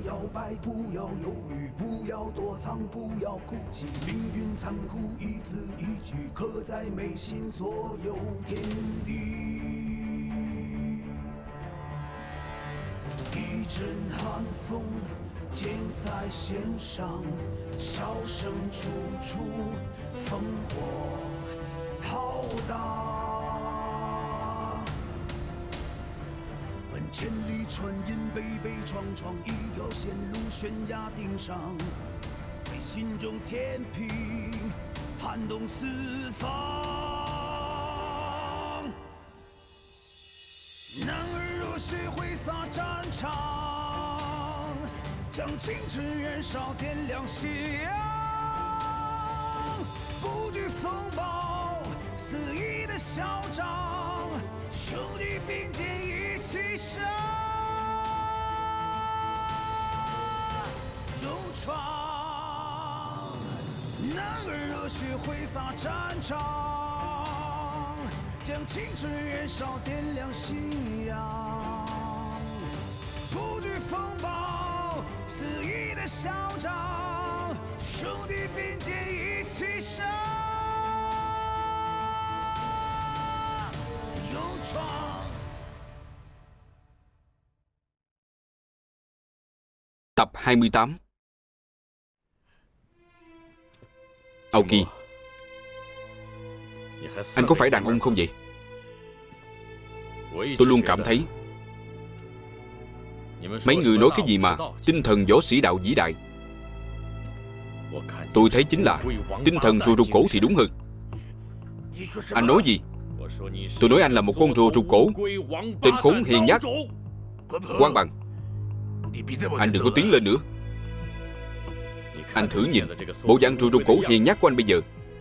摇摆，不要犹豫，不要躲藏，不要哭泣。命运残酷，一字一句刻在眉心，左右天地。一阵寒风，箭在弦上，笑声处处，烽火浩大。 千里穿云，悲悲怆怆，一条线路，悬崖顶上，为心中天平，撼动四方。男儿热血挥洒战场，将青春燃烧，点亮夕阳。不惧风暴，肆意的嚣张，兄弟并肩一起上。 勇闯，男儿热血挥洒战场，将青春燃烧，点亮信仰。不惧风暴，肆意的嚣张，兄弟并肩一起上。勇闯。 Tập 28. Aoki, anh có phải đàn ông không vậy? Tôi luôn cảm thấy mấy người nói cái gì mà tinh thần võ sĩ đạo vĩ đại. Tôi thấy chính là tinh thần rùa rụt cổ thì đúng hơn. Anh nói gì? Tôi nói anh là một con rùa rụt cổ, tên khốn hèn nhát. Quang Bằng, anh đừng có tiến lên nữa. Anh thử nhìn bộ dạng rùa rụt cổ hèn nhát của anh bây giờ.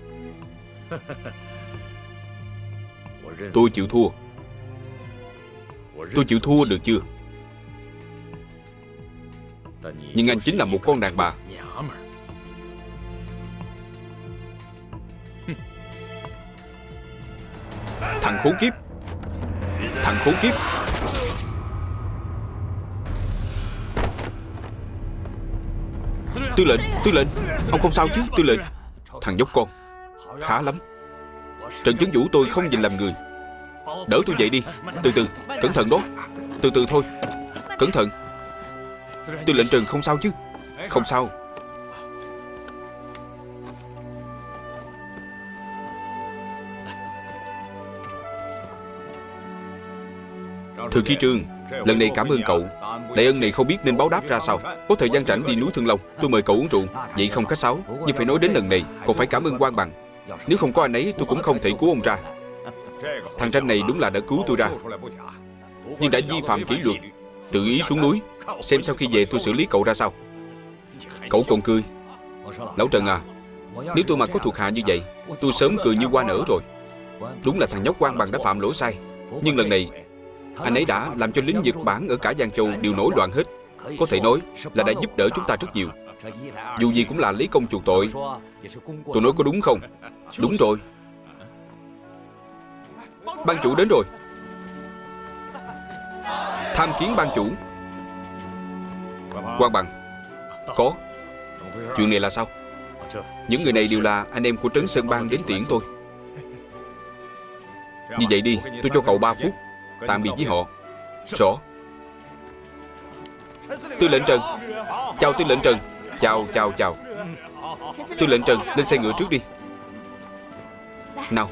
Tôi chịu thua. Tôi chịu thua được chưa? Nhưng anh chính là một con đàn bà. Thằng khốn kiếp! Thằng khốn kiếp! Tư lệnh, tư lệnh, ông không sao chứ, tư lệnh. Thằng nhóc con, khá lắm. Trần Chấn Vũ tôi không nhìn làm người. Đỡ tôi dậy đi, từ từ, cẩn thận đó. Từ từ thôi, cẩn thận. Tư lệnh Trần không sao chứ? Không sao. Thư ký Trương, lần này cảm ơn cậu. Đại ân này không biết nên báo đáp ra sao. Có thời gian rảnh đi núi Thương Long, tôi mời cậu uống rượu. Vậy không khách sáo, nhưng phải nói đến lần này còn phải cảm ơn Quang Bằng. Nếu không có anh ấy tôi cũng không thể cứu ông ra. Thằng Tranh này đúng là đã cứu tôi ra, nhưng đã vi phạm kỷ luật, tự ý xuống núi. Xem sau khi về tôi xử lý cậu ra sao. Cậu còn cười. Lão Trần à, nếu tôi mà có thuộc hạ như vậy, tôi sớm cười như hoa nở rồi. Đúng là thằng nhóc Quang Bằng đã phạm lỗi sai, nhưng lần này anh ấy đã làm cho lính Nhật Bản ở cả Giang Châu đều nổi loạn hết. Có thể nói là đã giúp đỡ chúng ta rất nhiều. Dù gì cũng là lấy công chuộc tội. Tôi nói có đúng không? Đúng rồi. Ban chủ đến rồi. Tham kiến ban chủ. Quang Bằng. Có. Chuyện này là sao? Những người này đều là anh em của Trấn Sơn Bang đến tiễn tôi. Như vậy đi, tôi cho cậu 3 phút tạm biệt với họ. Rõ. Tư lệnh Trần. Chào tư lệnh Trần. Chào chào chào. Tư lệnh Trần, lên xe ngựa trước đi. Nào.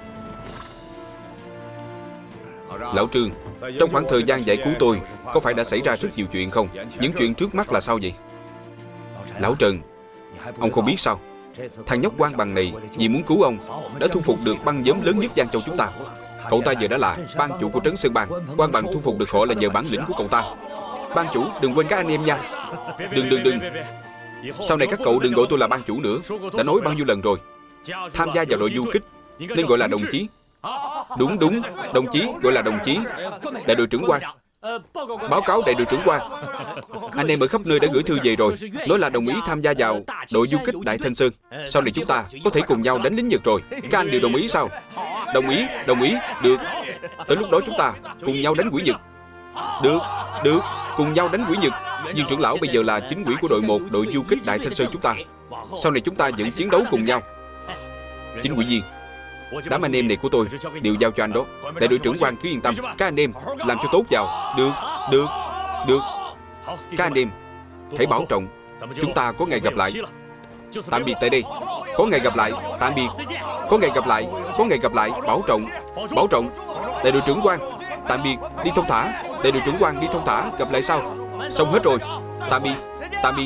Lão Trương, trong khoảng thời gian giải cứu tôi, có phải đã xảy ra rất nhiều chuyện không? Những chuyện trước mắt là sao vậy? Lão Trần, ông không biết sao? Thằng nhóc Quang Bằng này vì muốn cứu ông đã thu phục được băng nhóm lớn nhất Giang Châu chúng ta. Cậu ta giờ đã là ban chủ của Trấn Sơn Bang. Quang Bằng thu phục được họ là nhờ bản lĩnh của cậu ta. Ban chủ, đừng quên các anh em nha. Đừng. Sau này các cậu đừng gọi tôi là ban chủ nữa. Đã nói bao nhiêu lần rồi. Tham gia vào đội du kích nên gọi là đồng chí. Đúng, đồng chí gọi là đồng chí. Đại đội trưởng Quang, báo cáo đại đội trưởng Quang, anh em ở khắp nơi đã gửi thư về rồi, nói là đồng ý tham gia vào đội du kích Đại Thanh Sơn. Sau này chúng ta có thể cùng nhau đánh lính Nhật rồi. Các anh đều đồng ý sao? Đồng ý, được. Tới lúc đó chúng ta cùng nhau đánh quỷ Nhật. Được, cùng nhau đánh quỷ Nhật. Viên trưởng lão bây giờ là chính ủy của đội 1 đội du kích Đại Thanh Sơn chúng ta. Sau này chúng ta vẫn chiến đấu cùng nhau. Chính ủy viên, đám anh em này của tôi đều giao cho anh đó. Đại đội trưởng Quan cứ yên tâm, các anh em làm cho tốt vào. Được. Các anh em hãy bảo trọng. Chúng ta có ngày gặp lại. Tạm biệt tại đây. Có ngày gặp lại. Tạm biệt. Có ngày gặp lại. Có ngày gặp lại. Bảo trọng. Đại đội trưởng Quan, tạm biệt. Đi thông thả. Đại đội trưởng Quan, đi thông thả. Gặp lại sau. Xong hết rồi. Tạm biệt.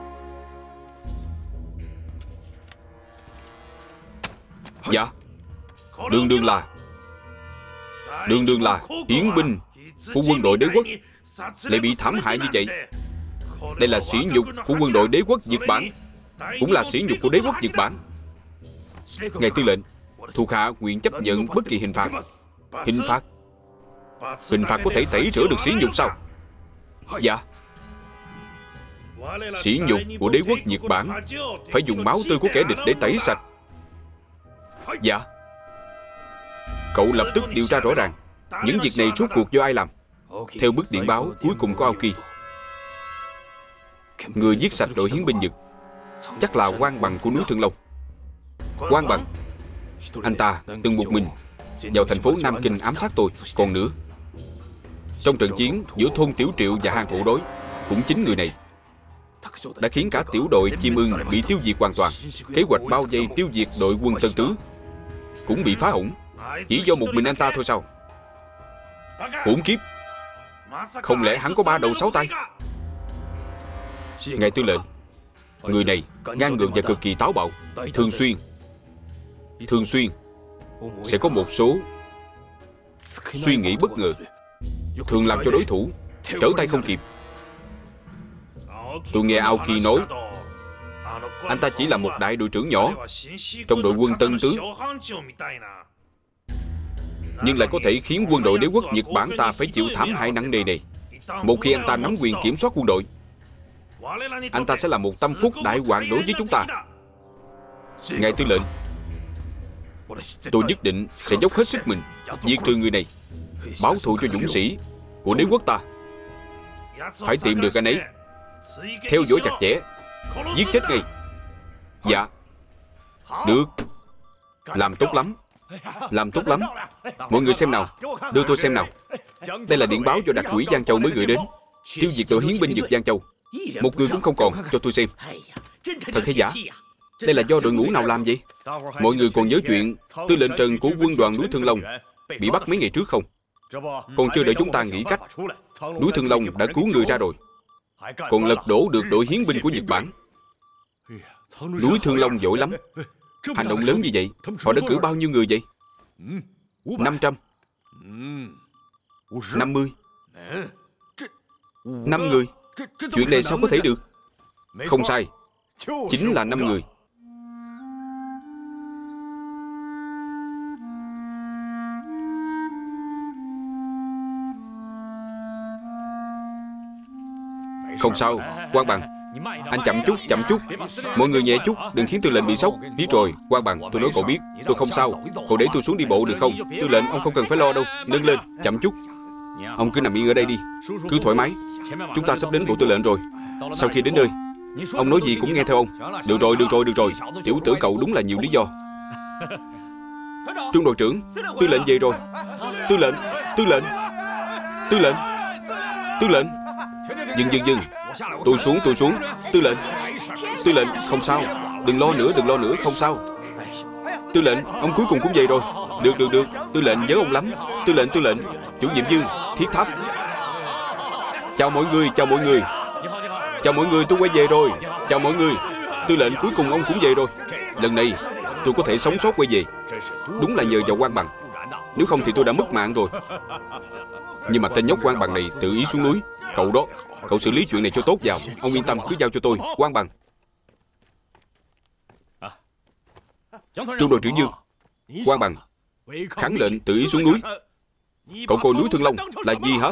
Dạ. Đường đường là hiến binh của quân đội đế quốc lại bị thảm hại như vậy. Đây là sỉ nhục của quân đội đế quốc Nhật Bản, cũng là sỉ nhục của đế quốc Nhật Bản. Ngài tư lệnh, thuộc hạ nguyện chấp nhận bất kỳ hình phạt. Hình phạt có thể tẩy rửa được sỉ nhục sao? Dạ. Sỉ nhục của đế quốc Nhật Bản phải dùng máu tươi của kẻ địch để tẩy sạch. Dạ. Cậu lập tức điều tra rõ ràng những việc này rốt cuộc do ai làm. Theo bức điện báo cuối cùng của Aoki, người giết sạch đội hiến binh Nhật chắc là Quang Bằng của núi Thương Long. Quang Bằng, anh ta từng một mình vào thành phố Nam Kinh ám sát tôi. Còn nữa, trong trận chiến giữa thôn Tiểu Triệu và hang Hổ Đói, cũng chính người này đã khiến cả tiểu đội Chim Ưng bị tiêu diệt hoàn toàn. Kế hoạch bao vây tiêu diệt đội quân Tân Tứ cũng bị phá hỏng, chỉ do một mình anh ta thôi sao? Hỗn kiếp! Không lẽ hắn có 3 đầu 6 tay? Ngài tư lệnh, người này ngang ngược và cực kỳ táo bạo. Thường xuyên sẽ có một số suy nghĩ bất ngờ, thường làm cho đối thủ trở tay không kịp. Tôi nghe Aoki nói anh ta chỉ là một đại đội trưởng nhỏ trong đội quân Tân Tứ, nhưng lại có thể khiến quân đội đế quốc Nhật Bản ta phải chịu thảm hại nặng nề này. Một khi anh ta nắm quyền kiểm soát quân đội, anh ta sẽ là một tâm phúc đại hoạn đối với chúng ta. Ngài tư lệnh, tôi nhất định sẽ dốc hết sức mình diệt trừ người này, báo thù cho dũng sĩ của đế quốc ta. Phải tìm được anh ấy, theo dõi chặt chẽ, giết chết ngay. Dạ. Được. Làm tốt lắm. Mọi người xem nào. Đưa tôi xem nào. Đây là điện báo do đặc quỹ Giang Châu mới gửi đến, tiêu diệt đội hiến binh Nhật Giang Châu. Một người cũng không còn. Cho tôi xem. Thật hay giả? Đây là do đội ngũ nào làm vậy? Mọi người còn nhớ chuyện tư lệnh Trần của quân đoàn núi Thương Long bị bắt mấy ngày trước không? Còn chưa đợi chúng ta nghĩ cách, núi Thương Long đã cứu người ra rồi, còn lật đổ được đội hiến binh của Nhật Bản. Núi Thương Long giỏi lắm. Hành động lớn như vậy, họ đã cử bao nhiêu người vậy? 500, 50, 5 người. Chuyện này sao có thể được? Không sai, chính là 5 người. Không sao, Quang Bằng, anh chậm chút. Mọi người nhẹ chút, đừng khiến tư lệnh bị sốc. Biết rồi, Quang Bằng, tôi nói cậu biết, tôi không sao. Cậu để tôi xuống đi bộ được không? Tư lệnh, ông không cần phải lo đâu. Nâng lên, chậm chút. Ông cứ nằm yên ở đây đi, cứ thoải mái. Chúng ta sắp đến bộ tư lệnh rồi. Sau khi đến nơi, ông nói gì cũng nghe theo ông. Được rồi. Tiểu tử cậu đúng là nhiều lý do. Trung đội trưởng, tư lệnh về rồi. Tư lệnh. Dừng. Tôi xuống. Tư lệnh, không sao. Đừng lo nữa, không sao. Tư lệnh, ông cuối cùng cũng về rồi. Được. Tư lệnh nhớ ông lắm. Tư lệnh. Chủ nhiệm Dương, Thiết Tháp. Chào mọi người. Tôi quay về rồi. Chào mọi người. Tư lệnh, cuối cùng ông cũng về rồi. Lần này tôi có thể sống sót quay về, đúng là nhờ vào Quang Bằng. Nếu không thì tôi đã mất mạng rồi. Nhưng mà tên nhóc Quang Bằng này tự ý xuống núi. Cậu đó, cậu xử lý chuyện này cho tốt vào. Ông yên tâm, cứ giao cho tôi. Quang Bằng. Trung đội trưởng Dương, Quang Bằng kháng lệnh tự ý xuống núi. Cậu coi núi Thương Long là gì hả?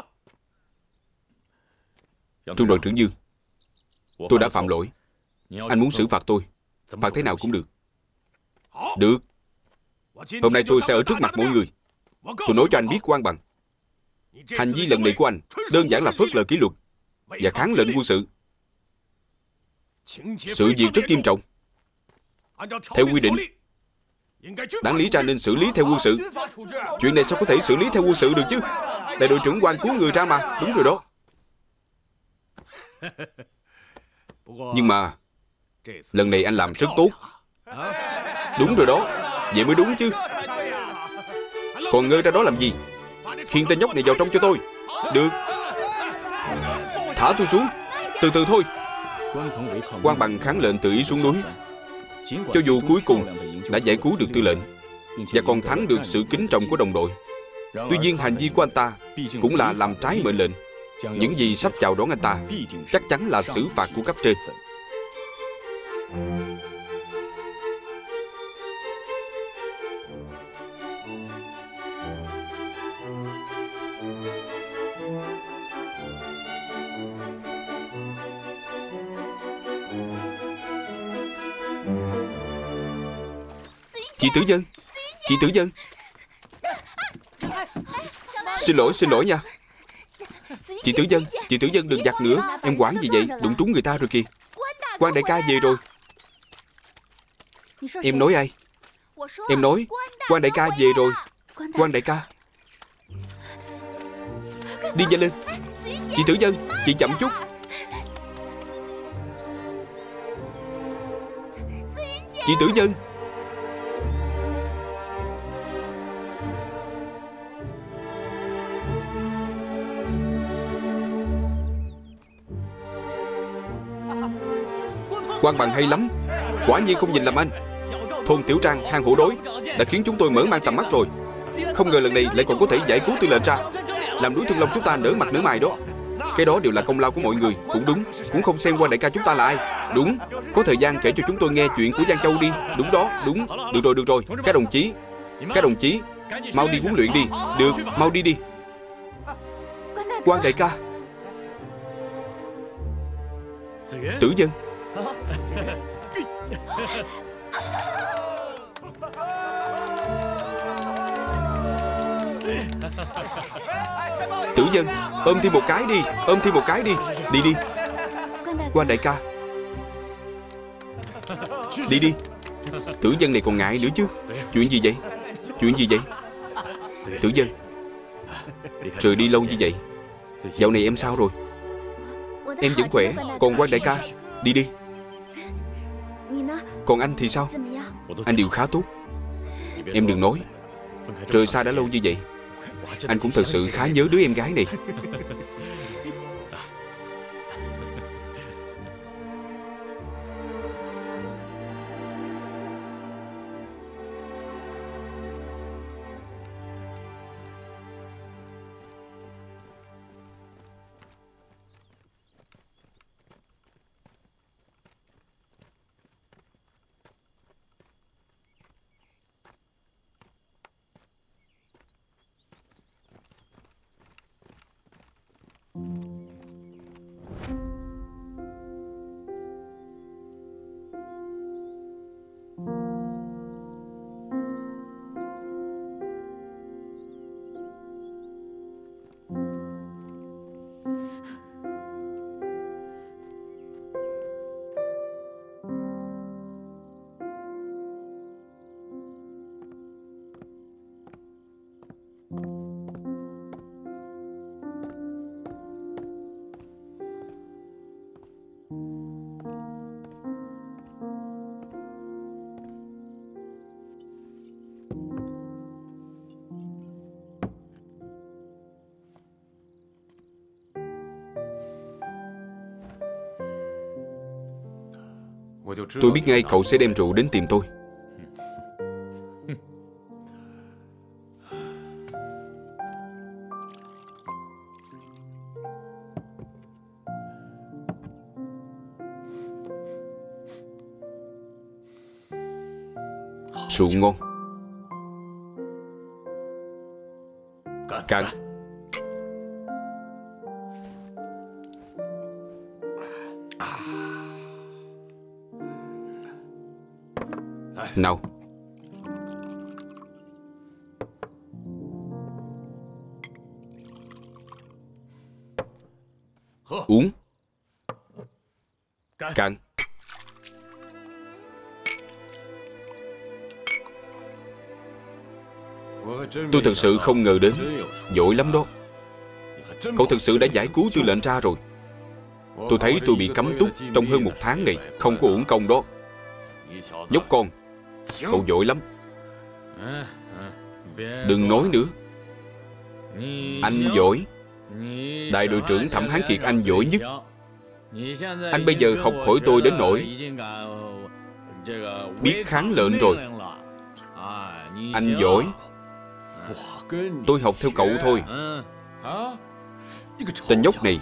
Trung đội trưởng Dương, tôi đã phạm lỗi. Anh muốn xử phạt tôi, phạt thế nào cũng được. Được. Hôm nay tôi sẽ ở trước mặt mọi người, tôi nói cho anh biết Quang Bằng, hành vi lần này của anh đơn giản là phớt lờ kỷ luật, và kháng lệnh quân sự. Sự việc rất nghiêm trọng. Theo quy định, đáng lý ra nên xử lý theo quân sự. Chuyện này sao có thể xử lý theo quân sự được chứ? Đại đội trưởng Quan cứu người ra mà. Đúng rồi đó. Nhưng mà lần này anh làm rất tốt. Đúng rồi đó. Vậy mới đúng chứ. Còn ngơ ra đó làm gì? Khiêng tên nhóc này vào trong cho tôi. Được. Thả tôi xuống. Từ từ thôi. Quan Bằng kháng lệnh tự ý xuống núi. Cho dù cuối cùng đã giải cứu được tư lệnh và còn thắng được sự kính trọng của đồng đội, tuy nhiên hành vi của anh ta cũng là làm trái mệnh lệnh. Những gì sắp chào đón anh ta chắc chắn là xử phạt của cấp trên. Chị Tử Dân, chị Tử Dân. Xin lỗi nha. Chị Tử Dân đừng giặt nữa. Em quản gì vậy? Đụng trúng người ta rồi kìa. Quan đại ca về rồi. Em nói ai? Em nói Quan đại ca về rồi. Quan đại ca. Đi nhanh lên. Chị Tử Dân, chị chậm chút. Chị Tử Dân. Quan Bằng hay lắm. Quả nhiên không nhìn lầm anh. Thôn Tiểu Trang, hang hổ đói đã khiến chúng tôi mở mang tầm mắt rồi. Không ngờ lần này lại còn có thể giải cứu tư lệnh ra. Làm núi Thương Long chúng ta nở mặt nở mày đó. Cái đó đều là công lao của mọi người. Cũng đúng. Cũng không xem Quan đại ca chúng ta là ai. Đúng. Có thời gian kể cho chúng tôi nghe chuyện của Giang Châu đi. Đúng đó. Đúng. Được rồi. Các đồng chí mau đi huấn luyện đi. Được. Mau đi đi. Quan đại ca. Tử Dân. Tử Dân, ôm thêm một cái đi. Đi đi. Quan đại ca. Đi. Tử Dân này còn ngại nữa chứ. Chuyện gì vậy? Tử Dân, rời đi lâu như vậy, dạo này em sao rồi? Em vẫn khỏe. Còn Quan đại ca, đi. Còn anh thì sao? Anh đều khá tốt. Em đừng nói. Rời xa đã lâu như vậy, anh cũng thật sự khá nhớ đứa em gái này. Tôi biết ngay cậu sẽ đem rượu đến tìm tôi. Rượu ngon. Cạn. Nào. Uống. Cạn. Tôi thật sự không ngờ đến. Giỏi lắm đó. Cậu thực sự đã giải cứu Tư lệnh ra rồi. Tôi thấy tôi bị cấm túc trong hơn 1 tháng này không có uổng công đó. Nhóc con, cậu giỏi lắm. Đừng nói nữa. Anh giỏi. Đại đội trưởng Thẩm Hán Kiệt anh giỏi nhất. Anh bây giờ học hỏi tôi đến nỗi biết kháng lệnh rồi. Anh giỏi. Tôi học theo cậu thôi. Tên nhóc này.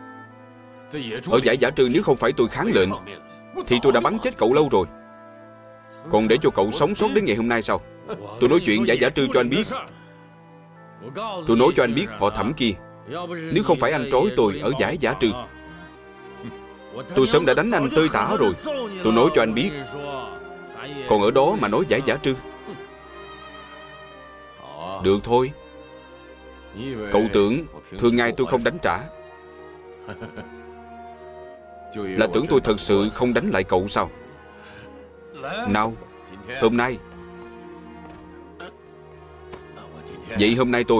Ở giải Giả Trư nếu không phải tôi kháng lệnh thì tôi đã bắn chết cậu lâu rồi. Còn để cho cậu sống sót đến ngày hôm nay sao? Tôi nói chuyện giải Giả Trư cho anh biết. Tôi nói cho anh biết họ Thẩm kia, nếu không phải anh trói tôi ở giải Giả Trư, tôi sớm đã đánh anh tơi tả rồi. Tôi nói cho anh biết. Còn ở đó mà nói giải Giả Trư. Được thôi. Cậu tưởng thường ngày tôi không đánh trả là tưởng tôi thật sự không đánh lại cậu sao? Nào, hôm nay. Vậy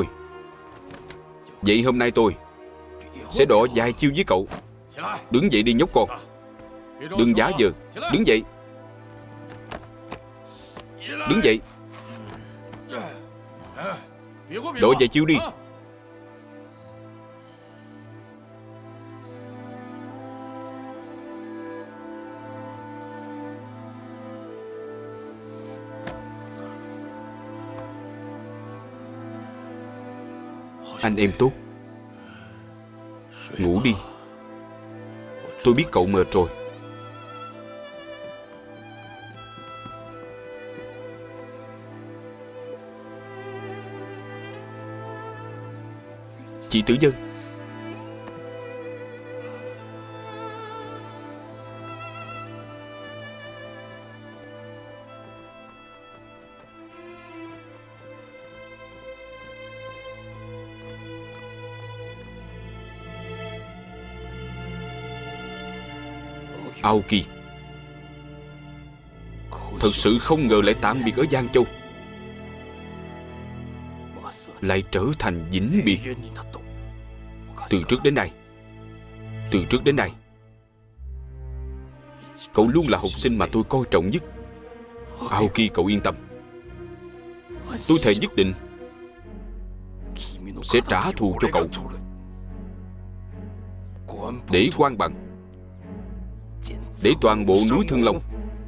hôm nay tôi sẽ đọ vài chiêu với cậu. Đứng dậy đi nhóc con. Đừng giả vờ. Đứng dậy. Đứng dậy. Đọ vài chiêu đi. Anh em tốt, ngủ đi. Tôi biết cậu mệt rồi. Chị Tử Dân. Aoki, thật sự không ngờ lại tạm biệt ở Giang Châu, lại trở thành vĩnh biệt. Từ trước đến nay, cậu luôn là học sinh mà tôi coi trọng nhất. Aoki, cậu yên tâm. Tôi thề nhất định sẽ trả thù cho cậu. Để Quan Bằng, để toàn bộ núi Thương Long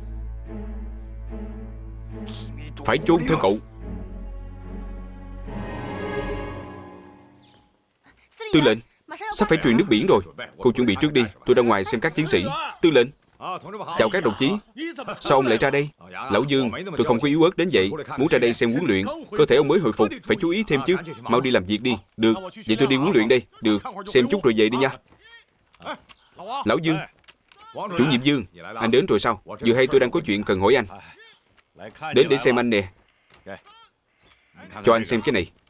phải chôn theo cậu. Tư lệnh, sắp phải truyền nước biển rồi. Cô chuẩn bị trước đi, tôi ra ngoài xem các chiến sĩ. Tư lệnh. Chào các đồng chí. Sao ông lại ra đây? Lão Dương, tôi không có yếu ớt đến vậy. Muốn ra đây xem huấn luyện. Cơ thể ông mới hồi phục, phải chú ý thêm chứ. Mau đi làm việc đi. Được, vậy tôi đi huấn luyện đây. Được, xem chút rồi về đi nha. Lão Dương. Chủ nhiệm Dương, anh đến rồi sao? Vừa hay tôi đang có chuyện cần hỏi anh. Đến để xem anh nè. Cho anh xem cái này.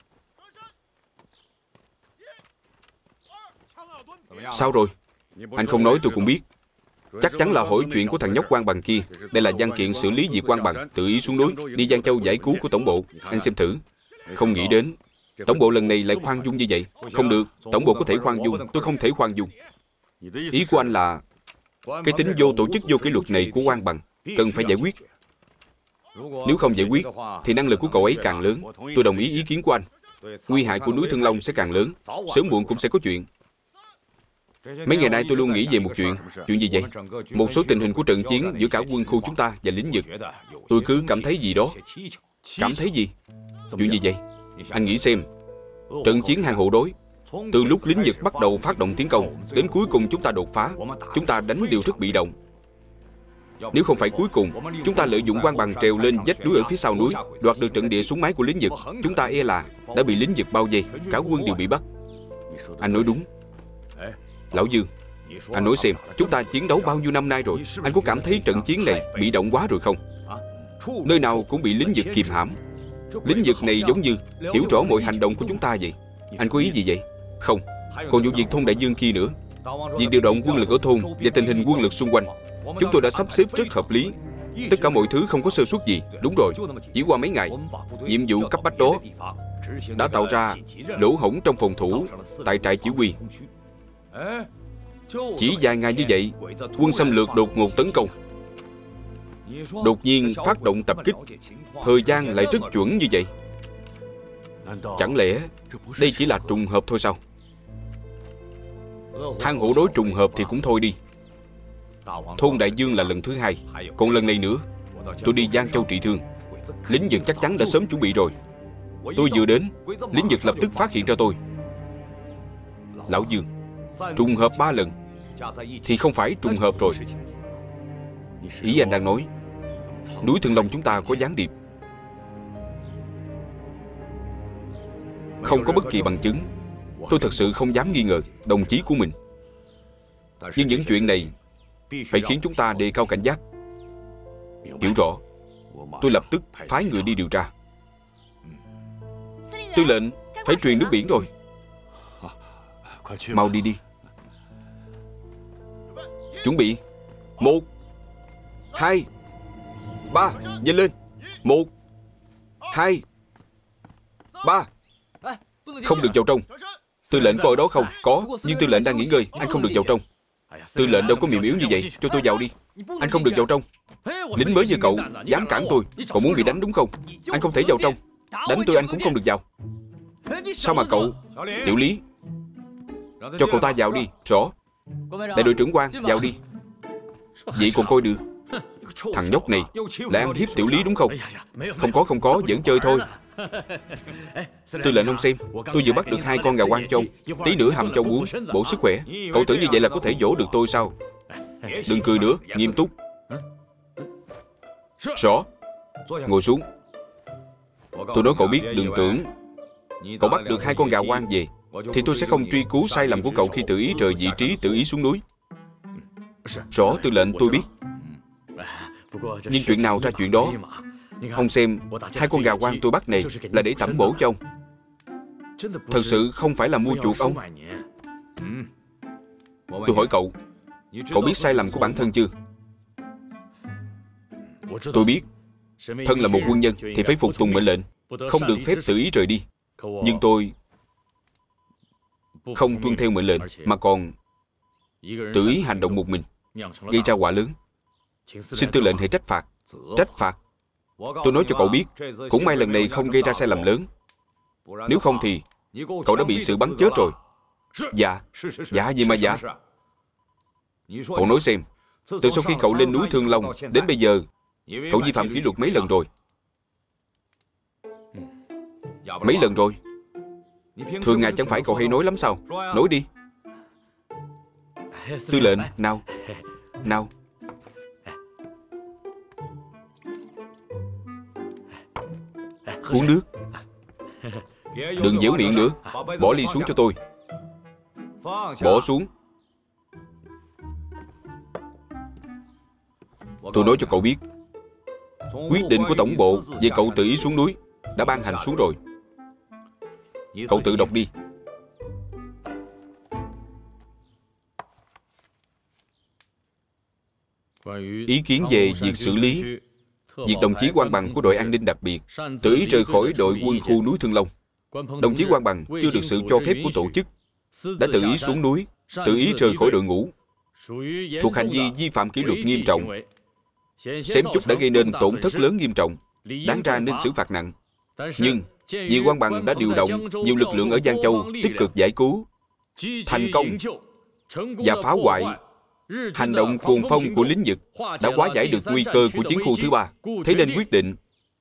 Sao rồi? Anh không nói tôi cũng biết. Chắc chắn là hỏi chuyện của thằng nhóc Quan Bằng kia. Đây là văn kiện xử lý việc Quan Bằng tự ý xuống núi đi Giang Châu giải cứu của tổng bộ. Anh xem thử. Không nghĩ đến tổng bộ lần này lại khoan dung như vậy. Không được, tổng bộ có thể khoan dung, tôi không thể khoan dung. Ý của anh là cái tính vô tổ chức vô kỷ luật này của Quan Bằng cần phải giải quyết. Nếu không giải quyết thì năng lực của cậu ấy càng lớn. Tôi đồng ý kiến của anh. Nguy hại của núi Thương Long sẽ càng lớn. Sớm muộn cũng sẽ có chuyện. Mấy ngày nay tôi luôn nghĩ về một chuyện. Chuyện gì vậy? Một số tình hình của trận chiến giữa cả quân khu chúng ta và lính Nhật. Tôi cứ cảm thấy gì đó. Cảm thấy gì? Chuyện gì vậy? Anh nghĩ xem. Trận chiến hang hộ đối, từ lúc lính Nhật bắt đầu phát động tiến công đến cuối cùng chúng ta đột phá, chúng ta đánh đều rất bị động. Nếu không phải cuối cùng chúng ta lợi dụng Quan Bằng trèo lên vách núi ở phía sau núi, đoạt được trận địa súng máy của lính Nhật, chúng ta e là đã bị lính Nhật bao vây, cả quân đều bị bắt. Anh nói đúng. Lão Dương, anh nói xem, chúng ta chiến đấu bao nhiêu năm nay rồi, anh có cảm thấy trận chiến này bị động quá rồi không? Nơi nào cũng bị lính Nhật kìm hãm. Lính Nhật này giống như hiểu rõ mọi hành động của chúng ta vậy. Anh có ý gì vậy? Không, Còn vụ việc thôn Đại Dương kia nữa, việc điều động quân lực ở thôn và tình hình quân lực xung quanh, chúng tôi đã sắp xếp rất hợp lý. Tất cả mọi thứ không có sơ suất gì. Đúng rồi, chỉ qua mấy ngày, nhiệm vụ cấp bách đó đã tạo ra lỗ hổng trong phòng thủ tại trại chỉ huy. Chỉ vài ngày như vậy, quân xâm lược đột ngột tấn công, đột nhiên phát động tập kích, thời gian lại rất chuẩn như vậy. Chẳng lẽ đây chỉ là trùng hợp thôi sao? Hang hổ đối trùng hợp thì cũng thôi đi. Thôn Đại Dương là lần thứ hai, còn lần này nữa tôi đi Giang Châu trị thương. Lính Nhật chắc chắn đã sớm chuẩn bị rồi. Tôi vừa đến, lính Nhật lập tức phát hiện ra tôi. Lão Dương, trùng hợp 3 lần thì không phải trùng hợp rồi. Ý anh đang nói núi Thượng Long chúng ta có gián điệp? Không có bất kỳ bằng chứng. Tôi thật sự không dám nghi ngờ đồng chí của mình. Nhưng những chuyện này phải khiến chúng ta đề cao cảnh giác. Hiểu rõ. Tôi lập tức phái người đi điều tra. Tư lệnh, phải truyền nước biển rồi. Mau đi đi. Chuẩn bị. 1 2 3, nhanh lên. 1 2 3. Không được vào trong. Tư lệnh có ở đó không? Có, nhưng tư lệnh đang nghỉ ngơi. Anh không được vào trong. Tư lệnh đâu có mềm yếu như vậy. Cho tôi vào đi. Anh không được vào trong. Lính mới như cậu dám cản tôi. Cậu muốn bị đánh đúng không? Anh không thể vào trong. Đánh tôi anh cũng không được vào. Sao mà cậu? Tiểu Lý, cho cậu ta vào đi. Rõ. Đại đội trưởng Quang, vào đi. Vậy còn coi được. Thằng nhóc này lại ăn hiếp Tiểu Lý đúng không? Không có, vẫn chơi thôi. Tư lệnh ông xem, tôi vừa bắt được 2 con gà quang châu, tí nữa hầm cho uống, bổ sức khỏe. Cậu tưởng như vậy là có thể dỗ được tôi sao? Đừng cười nữa, nghiêm túc. Rõ. Ngồi xuống. Tôi nói cậu biết, đừng tưởng cậu bắt được 2 con gà quang về thì tôi sẽ không truy cứu sai lầm của cậu khi tự ý rời vị trí, tự ý xuống núi. Rõ, tư lệnh, tôi biết. Nhưng chuyện nào ra chuyện đó. Ông xem, 2 con gà quang tôi bắt này là để tẩm bổ cho ông. Thật sự không phải là mua chuộc ông. Tôi hỏi cậu, cậu biết sai lầm của bản thân chưa? Tôi biết. Thân là một quân nhân thì phải phục tùng mệnh lệnh, không được phép tự ý rời đi. Nhưng tôi không tuân theo mệnh lệnh mà còn tự ý hành động một mình, gây ra họa lớn. Xin tư lệnh hãy trách phạt. Trách phạt. Tôi nói cho cậu biết, cũng may lần này không gây ra sai lầm lớn. Nếu không thì cậu đã bị sự bắn chết rồi. Dạ. Dạ gì mà dạ? Cậu nói xem, từ sau khi cậu lên núi Thương Long đến bây giờ, cậu vi phạm kỷ luật mấy lần rồi? Mấy lần rồi? Thường ngày chẳng phải cậu hay nói lắm sao? Nói đi. Tư lệnh, nào. Nào. Uống nước. Đừng giễu miệng nữa. Bỏ ly xuống cho tôi. Bỏ xuống. Tôi nói cho cậu biết, quyết định của tổng bộ về cậu tự ý xuống núi đã ban hành xuống rồi. Cậu tự đọc đi. Ý kiến về việc xử lý việc đồng chí Quang Bằng của đội an ninh đặc biệt tự ý rời khỏi đội quân khu núi Thương Long. Đồng chí Quang Bằng chưa được sự cho phép của tổ chức đã tự ý xuống núi, tự ý rời khỏi đội ngũ, thuộc hành vi vi phạm kỷ luật nghiêm trọng, xém chút đã gây nên tổn thất lớn nghiêm trọng, đáng ra nên xử phạt nặng. Nhưng vì Quang Bằng đã điều động nhiều lực lượng ở Giang Châu tích cực giải cứu, thành công và phá hoại, hành động cuồng phong của lính Nhật đã hóa giải được nguy cơ của chiến khu thứ 3. Thế nên quyết định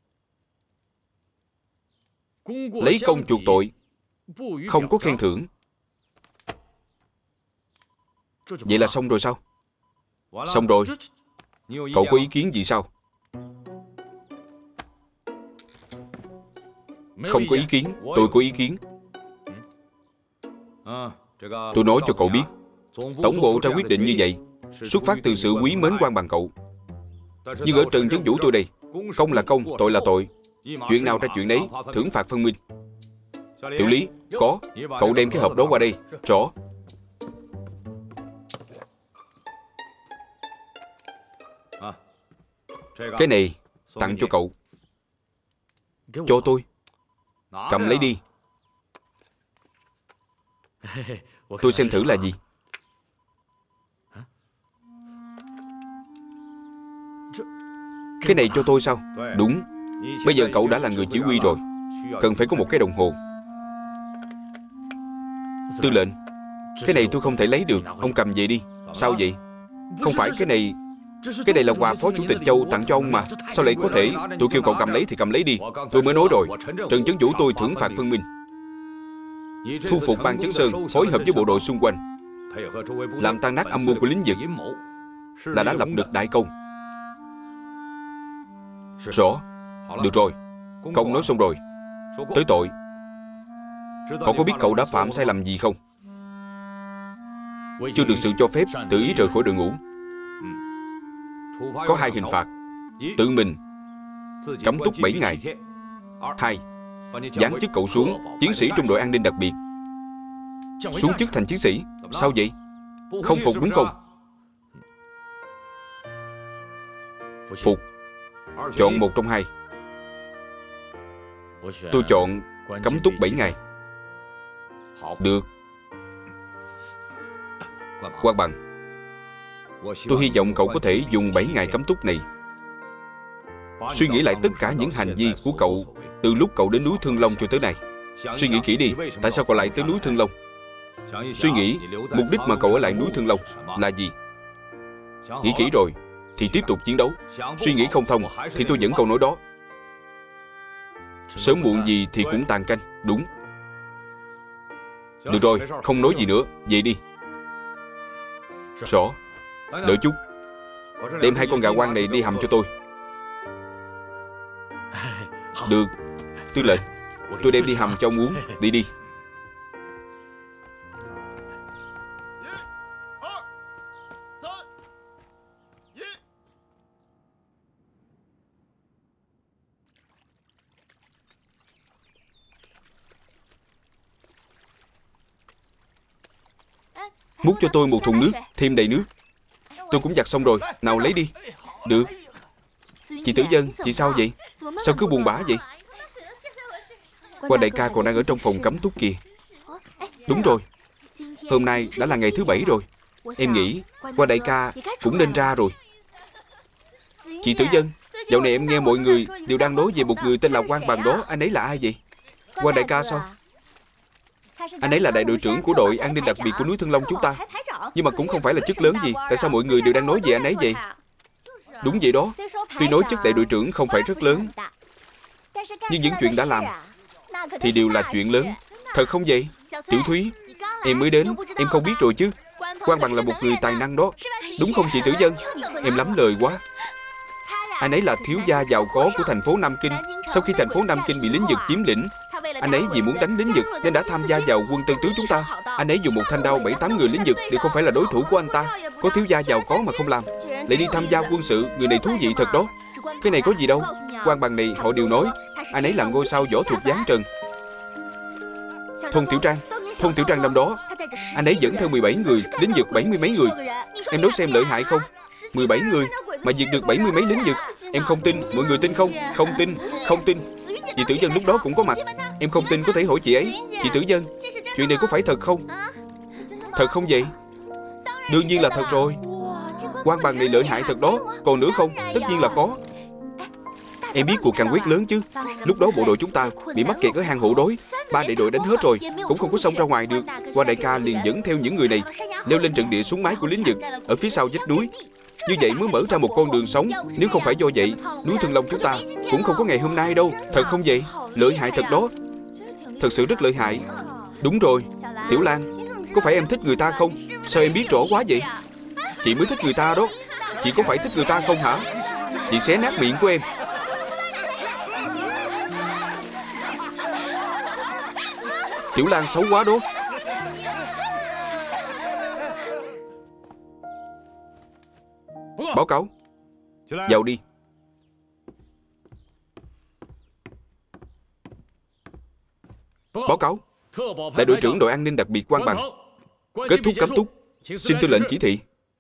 lấy công chuộc tội, không có khen thưởng. Vậy là xong rồi sao? Xong rồi. Cậu có ý kiến gì sao? Không có ý kiến. Tôi có ý kiến. Tôi nói cho cậu biết, tổng bộ ra quyết định như vậy xuất phát từ sự quý mến Quang Bằng cậu. Nhưng ở Trần Chấn Vũ tôi đây, công là công, tội là tội. Chuyện nào ra chuyện đấy, thưởng phạt phân minh. Tiểu Lý, Có. Cậu đem cái hộp đó qua đây. Rõ. Cái này tặng cho cậu. Cho tôi. Cầm lấy đi. Tôi xem thử là gì. Cái này cho tôi sao? Đúng. Bây giờ cậu đã là người chỉ huy rồi, cần phải có một cái đồng hồ. Tư lệnh, cái này tôi không thể lấy được. Ông cầm về đi. Sao vậy? Không phải cái này là quà Phó Chủ tịch Châu tặng cho ông mà. Sao lại có thể? Tôi kêu cậu cầm lấy thì cầm lấy đi. Tôi mới nói rồi, Trần Chấn Vũ tôi thưởng phạt phân minh. Thu phục Ban Chấn Sơn, phối hợp với bộ đội xung quanh, làm tan nát âm mưu của lính Dực, là đã lập được đại công. Rõ. Được rồi. Công nói xong rồi. Tới tội. Cậu có biết cậu đã phạm sai lầm gì không? Chưa được sự cho phép tự ý rời khỏi đội ngũ. Có 2 hình phạt: tự mình cấm túc 7 ngày, 2. giáng chức cậu xuống chiến sĩ trung đội an ninh đặc biệt. Xuống chức thành chiến sĩ. Sao vậy? Không phục đúng không? Phục. Chọn một trong 2. Tôi chọn cấm túc 7 ngày. Được. Quang Bằng, tôi hy vọng cậu có thể dùng 7 ngày cấm túc này suy nghĩ lại tất cả những hành vi của cậu từ lúc cậu đến núi Thương Long cho tới nay. Suy nghĩ kỹ đi, tại sao cậu lại tới núi Thương Long? Suy nghĩ mục đích mà cậu ở lại núi Thương Long là gì. Nghĩ kỹ rồi thì tiếp tục chiến đấu. Suy nghĩ không thông thì tôi vẫn câu nói đó: sớm muộn gì thì cũng tàn canh. Đúng. Được rồi, không nói gì nữa, về đi. Rõ. Đợi chút. Đem 2 con gà quang này đi hầm cho tôi. Được. Tư lệnh, tôi đem đi hầm cho ông uống. Đi đi. Múc cho tôi một thùng nước, thêm đầy nước. Tôi cũng giặt xong rồi, nào lấy đi. Được. Chị Tử Dân, chị sao vậy? Sao cứ buồn bã vậy? Quan đại ca còn đang ở trong phòng cấm túc kìa. Đúng rồi, hôm nay đã là ngày thứ 7 rồi. Em nghĩ Quan đại ca cũng nên ra rồi. Chị Tử Dân, dạo này em nghe mọi người đều đang nói về một người tên là Quang Bằng đó. Anh ấy là ai vậy? Quan đại ca sao? Anh ấy là đại đội trưởng của đội an ninh đặc biệt của núi Thương Long chúng ta. Nhưng mà cũng không phải là chức lớn gì. Tại sao mọi người đều đang nói về anh ấy vậy? Đúng vậy đó. Tuy nói chức đại đội trưởng không phải rất lớn, nhưng những chuyện đã làm thì đều là chuyện lớn. Thật không vậy? Tiểu Thúy, em mới đến, em không biết rồi chứ. Quang Bằng là một người tài năng đó. Đúng không chị Tử Dân? Em lắm lời quá. Anh ấy là thiếu gia giàu có của thành phố Nam Kinh. Sau khi thành phố Nam Kinh bị lính Dực chiếm lĩnh, anh ấy vì muốn đánh lính Dực nên đã tham gia vào quân Tân Tướng chúng ta. Anh ấy dùng một thanh đao 7-8 người lính Dực đều không phải là đối thủ của anh ta. Có thiếu gia giàu có mà không làm, lại đi tham gia quân sự. Người này thú vị thật đó. Cái này có gì đâu. Quang Bằng này họ đều nói anh ấy là ngôi sao võ thuật giáng trần. Thôn Tiểu Trang năm đó anh ấy dẫn theo 17 người, lính Dực 70 mấy người. Em nói xem lợi hại không? 17 người mà diệt được 70 mấy lính Dực. Em không tin, mọi người tin không? Không tin, không tin. Chị Tử Dân lúc đó cũng có mặt. Em không tin có thể hỏi chị ấy. Chị Tử Dân, chuyện này có phải thật không? Thật không vậy? Đương nhiên là thật rồi. Quang Bằng này lợi hại thật đó. Còn nữa không? Tất nhiên là có. Em biết cuộc càn quét lớn chứ. Lúc đó bộ đội chúng ta bị mắc kẹt ở hang hổ đối. 3 đại đội đánh hết rồi, cũng không có xông ra ngoài được. Quan đại ca liền dẫn theo những người này leo lên trận địa xuống mái của lính Dực ở phía sau vách núi. Như vậy mới mở ra một con đường sống. Nếu không phải do vậy, núi Thương Long chúng ta cũng không có ngày hôm nay đâu. Thật không vậy? Lợi hại thật đó. Thật sự rất lợi hại. Đúng rồi. Tiểu Lan, có phải em thích người ta không? Sao em biết rõ quá vậy? Chị mới thích người ta đó. Chị có phải thích người ta không hả? Chị xé nát miệng của em. Tiểu Lan xấu quá đó. Báo cáo. Vào đi. Báo cáo. Đại đội trưởng đội an ninh đặc biệt Quang Bằng. Kết thúc cấm túc, xin tư lệnh chỉ thị.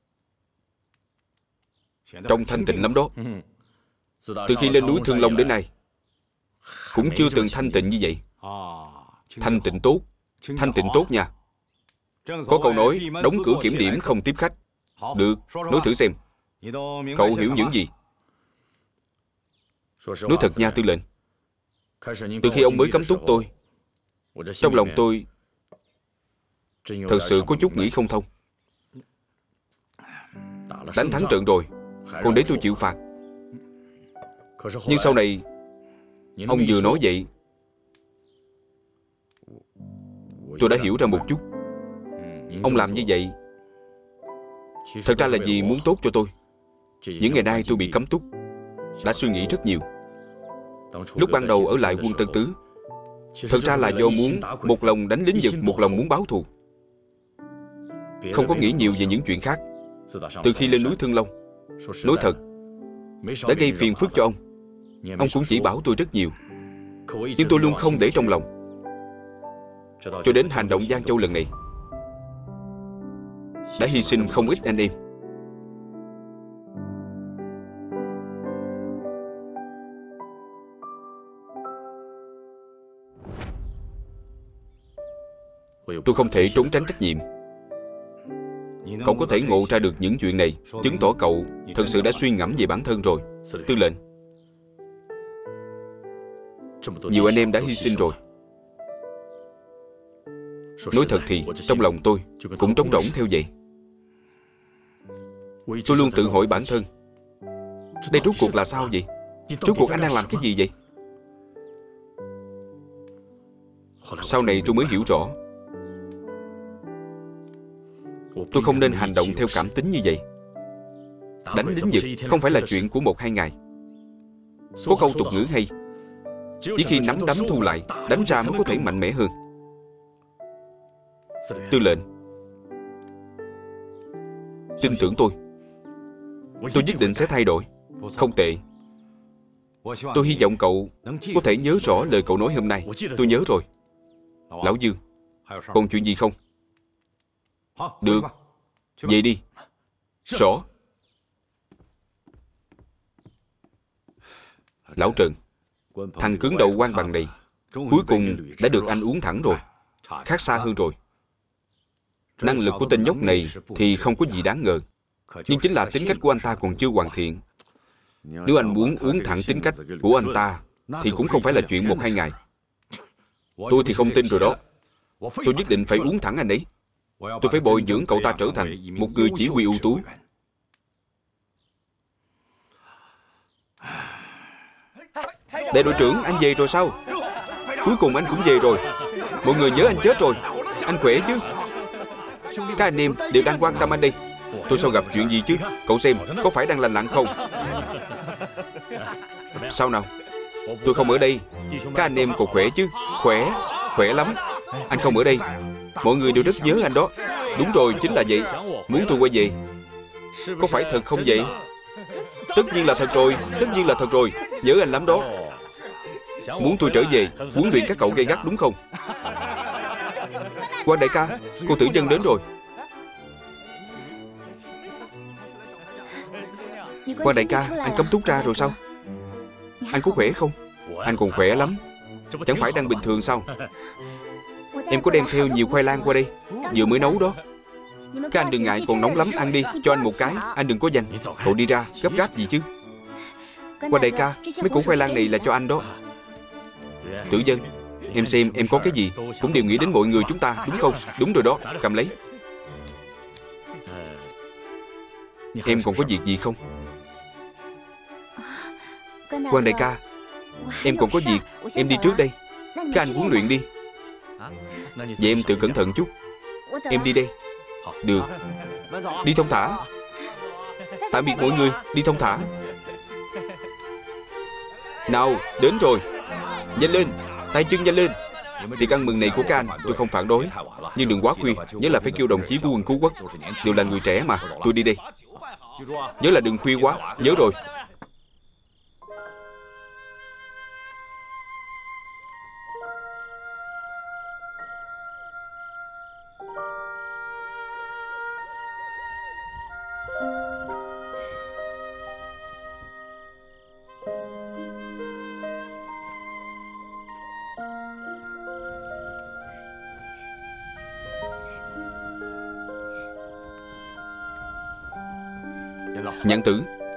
Trông thanh tịnh lắm đó. Từ khi lên núi Thương Long đến nay, cũng chưa từng thanh tịnh như vậy. Thanh tịnh tốt. Thanh tịnh tốt nha. Có câu nói, đóng cửa kiểm điểm không tiếp khách. Được, nói thử xem. Cậu hiểu những gì? Nói thật nha tư lệnh. Từ khi ông mới cấm túc tôi, trong lòng tôi thật sự có chút nghĩ không thông. Đánh thắng trận rồi, còn để tôi chịu phạt. Nhưng sau này ông vừa nói vậy, tôi đã hiểu ra một chút. Ông làm như vậy thật ra là vì muốn tốt cho tôi. Những ngày nay tôi bị cấm túc, đã suy nghĩ rất nhiều. Lúc ban đầu ở lại quân Tân Tứ, thật ra là do muốn một lòng đánh lính Nhật, một lòng muốn báo thù, không có nghĩ nhiều về những chuyện khác. Từ khi lên núi Thương Long, nói thật, đã gây phiền phức cho ông. Ông cũng chỉ bảo tôi rất nhiều, nhưng tôi luôn không để trong lòng. Cho đến hành động Giang Châu lần này, đã hy sinh không ít anh em. Tôi không thể trốn tránh trách nhiệm. Cậu có thể ngộ ra được những chuyện này, chứng tỏ cậu thật sự đã suy ngẫm về bản thân rồi. Tư lệnh, nhiều anh em đã hy sinh rồi. Nói thật thì trong lòng tôi cũng trống rỗng theo vậy. Tôi luôn tự hỏi bản thân, đây rốt cuộc là sao vậy? Rốt cuộc anh đang làm cái gì vậy? Sau này tôi mới hiểu rõ, tôi không nên hành động theo cảm tính như vậy. Đánh lính Nhật không phải là chuyện của 1-2 ngày. Có câu tục ngữ hay, chỉ khi nắm đấm thu lại, đánh ra mới có thể mạnh mẽ hơn. Tư lệnh, tin tưởng tôi nhất định sẽ thay đổi. Không tệ. Tôi hy vọng cậu có thể nhớ rõ lời cậu nói hôm nay. Tôi nhớ rồi. Lão Dương, còn chuyện gì không? Được, về đi. Rõ. Lão Trần, thằng cứng đầu Quang Bằng này cuối cùng đã được anh uống thẳng rồi. Khác xa hơn rồi. Năng lực của tên nhóc này thì không có gì đáng ngờ, nhưng chính là tính cách của anh ta còn chưa hoàn thiện. Nếu anh muốn uống thẳng tính cách của anh ta thì cũng không phải là chuyện 1-2 ngày. Tôi thì không tin rồi đó. Tôi nhất định phải uống thẳng anh ấy. Tôi phải bồi dưỡng cậu ta trở thành một người chỉ huy ưu tú. Đại đội trưởng, anh về rồi sao? Cuối cùng anh cũng về rồi. Mọi người nhớ anh chết rồi. Anh khỏe chứ? Các anh em đều đang quan tâm anh đây. Tôi sao gặp chuyện gì chứ? Cậu xem, có phải đang lành lặn không? Sao nào? Tôi không ở đây. Các anh em còn khỏe chứ? Khỏe, khỏe lắm. Anh không ở đây, mọi người đều rất nhớ anh đó. Đúng rồi, chính là vậy. Muốn tôi quay về. Có phải thật không vậy? Tất nhiên là thật rồi. Tất nhiên là thật rồi. Nhớ anh lắm đó. Muốn tôi trở về huấn luyện các cậu gay gắt đúng không? Quang đại ca, cô tử dân đến rồi. Quang đại ca, anh cấm túc ra rồi sao? Anh có khỏe không? Anh còn khỏe lắm. Chẳng phải đang bình thường sao? Em có đem theo nhiều khoai lang qua đây, vừa mới nấu đó. Các anh đừng ngại, còn nóng lắm, ăn đi. Cho anh một cái, anh đừng có dành. Cậu đi ra, gấp gáp gì chứ? Quang đại ca, mấy củ khoai lang này là cho anh đó. Tử dân, em xem em có cái gì cũng đều nghĩ đến mọi người chúng ta, đúng không? Đúng rồi đó, cầm lấy. Em còn có việc gì không? Quang đại ca, em còn có việc, em đi trước đây. Các anh huấn luyện đi. Vậy em tự cẩn thận chút. Em đi đây. Được. Đi thông thả. Tạm biệt mọi người, đi thông thả. Nào, đến rồi. Nhanh lên, tay chân nhanh lên. Tiệc ăn mừng này của các anh tôi không phản đối, nhưng đừng quá khuya. Nhớ là phải kêu đồng chí của quân cứu quốc. Đều là người trẻ mà. Tôi đi đây. Nhớ là đừng khuya quá. Nhớ rồi. Nhãn tử.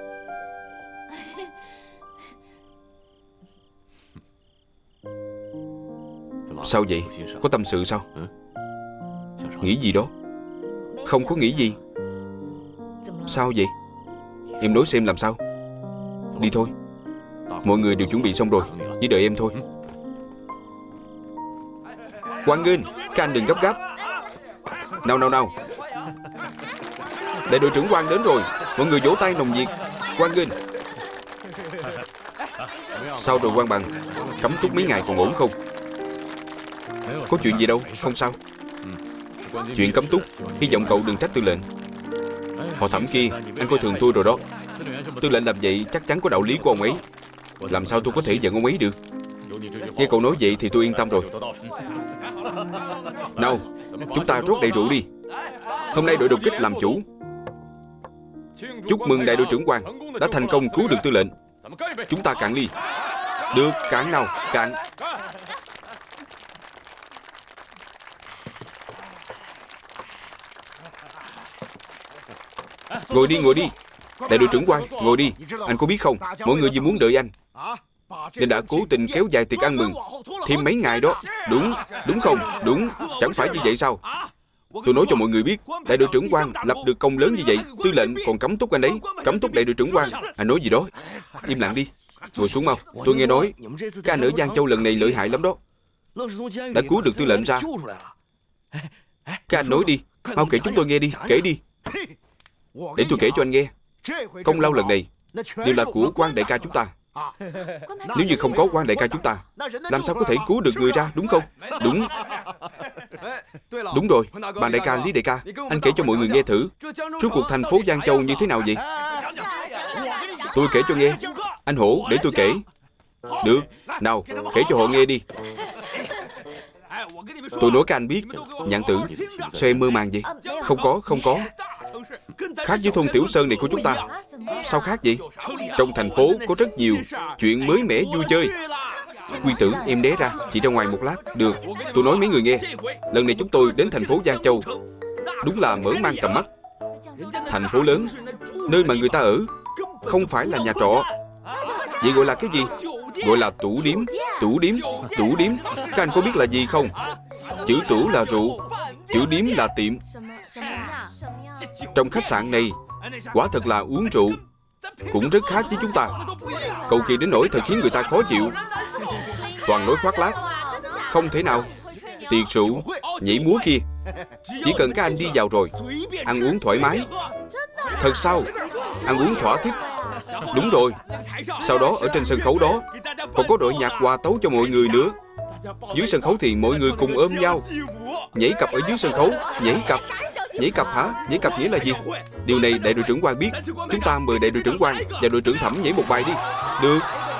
Sao vậy? Có tâm sự sao? Nghĩ gì đó? Không có nghĩ gì. Sao vậy? Em nói xem làm sao. Đi thôi. Mọi người đều chuẩn bị xong rồi, chỉ đợi em thôi. Quang Nghênh, các anh đừng gấp gáp. Nào nào nào. Đại đội trưởng Quang đến rồi. Mọi người vỗ tay nồng nhiệt. Quang Nghênh. Sao rồi Quang Bằng? Cấm túc mấy ngày còn ổn không? Có chuyện gì đâu, không sao. Chuyện cấm túc, hy vọng cậu đừng trách tư lệnh. Họ Thẩm kia, anh coi thường tôi rồi đó. Tư lệnh làm vậy chắc chắn có đạo lý của ông ấy. Làm sao tôi có thể giận ông ấy được? Nghe cậu nói vậy thì tôi yên tâm rồi. Nào, chúng ta rót đầy rượu đi. Hôm nay đội đột kích làm chủ. Chúc mừng đại đội trưởng Quang đã thành công cứu được tư lệnh. Chúng ta cạn ly. Được, cạn nào, cạn. Ngồi đi, ngồi đi. Đại đội trưởng Quang, ngồi đi. Anh có biết không, mọi người vì muốn đợi anh nên đã cố tình kéo dài tiệc ăn mừng thêm mấy ngày đó. Đúng, đúng không? Đúng, chẳng phải như vậy sao? Tôi nói cho mọi người biết, đại đội trưởng Quang lập được công lớn như vậy, tư lệnh còn cấm túc anh ấy. Cấm túc đại đội trưởng Quang. Anh nói gì đó? Im lặng đi. Ngồi xuống mau. Tôi nghe nói các anh ở Giang Châu lần này lợi hại lắm đó. Đã cứu được tư lệnh ra. Các anh nói đi, mau kể chúng tôi nghe đi. Kể đi. Để tôi kể cho anh nghe. Công lao lần này đều là của Quang đại ca chúng ta. Nếu như không có Quang đại ca chúng ta, làm sao có thể cứu được người ra, đúng không? Đúng. Đúng rồi. Bạn đại ca, Lý đại ca, anh kể cho mọi người nghe thử. Rốt cuộc thành phố Giang Châu như thế nào vậy? Tôi kể cho nghe. Anh Hổ, để tôi kể. Được. Nào, kể cho họ nghe đi. Tôi nói các anh biết. Nhãn tử, sao em mơ màng vậy? Không có, không có. Khác với thôn Tiểu Sơn này của chúng ta. Sao khác vậy? Trong thành phố có rất nhiều chuyện mới mẻ vui chơi. Nguyên Tử, em né ra, chị ra ngoài một lát. Được, tôi nói mấy người nghe. Lần này chúng tôi đến thành phố Giang Châu, đúng là mở mang tầm mắt. Thành phố lớn, nơi mà người ta ở không phải là nhà trọ. Vậy gọi là cái gì? Gọi là tủ điếm. Tủ điếm, tủ điếm. Các anh có biết là gì không? Chữ tủ là rượu, chữ điếm là tiệm. Trong khách sạn này, quả thật là uống rượu cũng rất khác với chúng ta. Cầu kỳ đến nỗi thật khiến người ta khó chịu. Toàn nói khoác lác. Không thể nào. Tiệc rượu, nhảy múa kia, chỉ cần các anh đi vào rồi, ăn uống thoải mái. Thật sao? Ăn uống thỏa thích. Đúng rồi. Sau đó ở trên sân khấu đó còn có đội nhạc hòa tấu cho mọi người nữa. Dưới sân khấu thì mọi người cùng ôm nhau nhảy cặp ở dưới sân khấu. Nhảy cặp. Nhảy cặp hả? Nhảy cặp nghĩa là gì? Điều này đại đội trưởng Quang biết. Chúng ta mời đại đội trưởng Quang và đội trưởng Thẩm nhảy một bài đi. Được.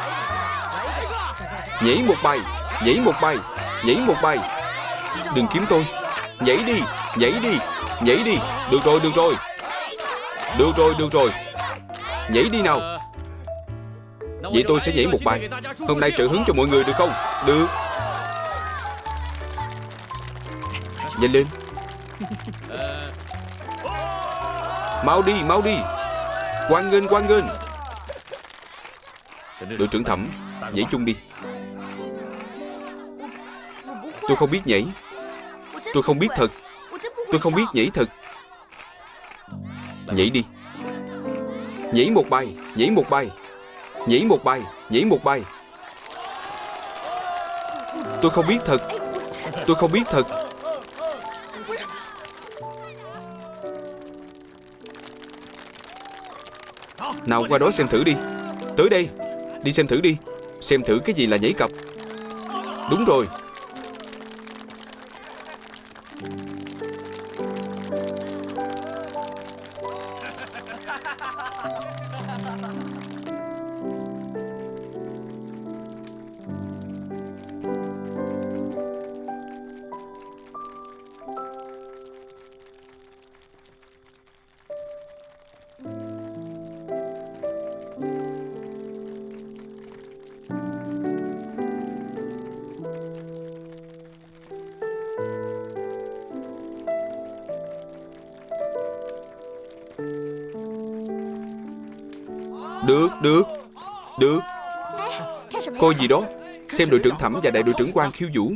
Nhảy một bài. Nhảy một bài. Nhảy một bài. Đừng kiếm tôi. Nhảy đi. Nhảy đi. Nhảy đi. Được rồi, được rồi. Được rồi, được rồi. Nhảy đi nào. Vậy tôi sẽ nhảy một bài. Hôm nay trợ hứng cho mọi người được không? Được. Nhanh lên. Mau đi, mau đi. Quang Nghênh, Quang Nghênh. Đội trưởng Thẩm, nhảy chung đi. Tôi không biết nhảy. Tôi không biết thật. Tôi không biết nhảy thật. Nhảy đi. Nhảy một bài. Nhảy một bài. Nhảy một bài. Nhảy một bài. Tôi không biết thật. Tôi không biết thật. Nào qua đó xem thử đi. Tới đây. Đi xem thử đi. Xem thử cái gì là nhảy cặp. Đúng rồi. Được, được, được. Coi gì đó? Xem đội trưởng Thẩm và đại đội trưởng Quang khiêu vũ.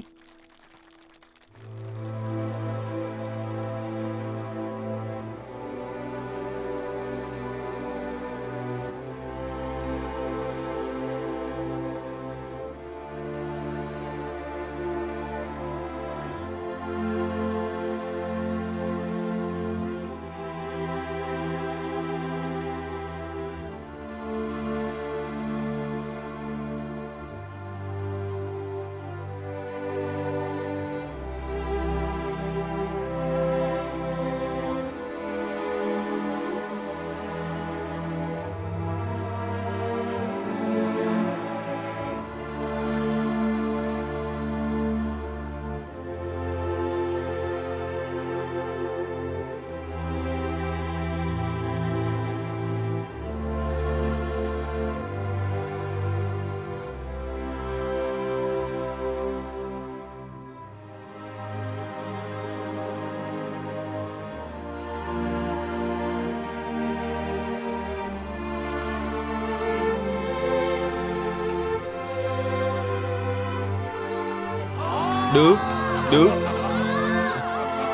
Được, được,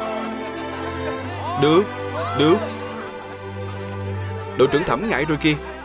được, được. Đội trưởng Thẩm ngại rồi kìa.